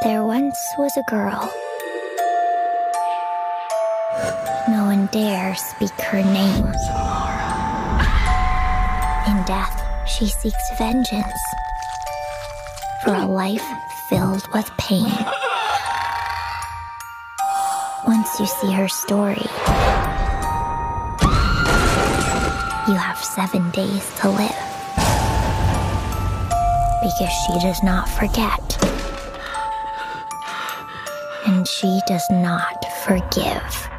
There once was a girl. No one dare speak her name. In death, she seeks vengeance for a life filled with pain. Once you see her story, you have 7 days to live. Because she does not forget. And she does not forgive.